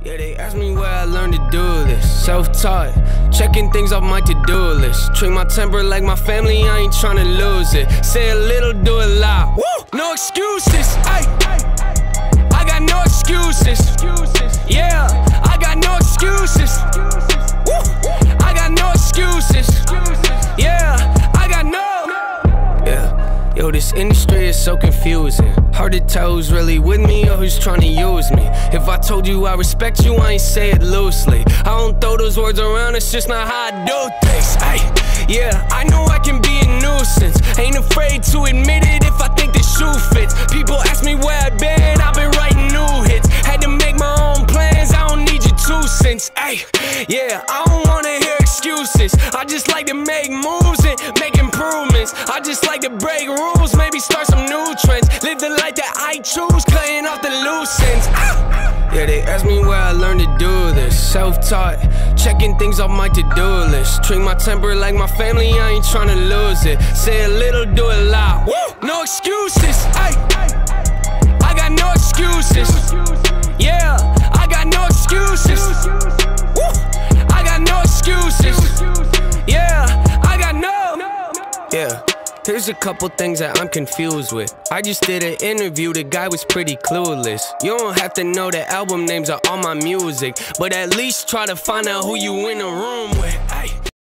Yeah, they ask me where I learned to do this. Self-taught, checking things off my to-do list. Treat my temper like my family, I ain't tryna lose it. Say a little, do a lot. Woo! No excuses, ayy. I got no excuses. Yeah, I got no excuses. Woo! I got no excuses. Yeah, I got no. Yeah, yo, this industry is so confusing. Hard to tell who's really with me or who's trying to use me. If I told you I respect you, I ain't say it loosely. I don't throw those words around, it's just not how I do things. Ay, yeah, I know I can be a nuisance. Ain't afraid to admit it if I think the shoe fits. People ask me where I've been, I've been writing new hits. Had to make my own plans, I don't need your 2 cents. Ay, yeah, I don't wanna hear excuses. I just like to make moves and make improvements. I just like to break rules, maybe start some new trends. Live the life that I choose, cutting off the loose ends. Yeah, they ask me where I learned to do this. Self-taught, checking things off my to-do list. Treat my temper like my family, I ain't tryna lose it. Say a little, do a lot. Woo! No excuses, ay. I got no excuses. Yeah, I got no excuses. Woo! I got no excuses. Yeah, I got no. Yeah. Here's a couple things that I'm confused with. I just did an interview, the guy was pretty clueless. You don't have to know the album names of all my music, but at least try to find out who you in the room with. Ay.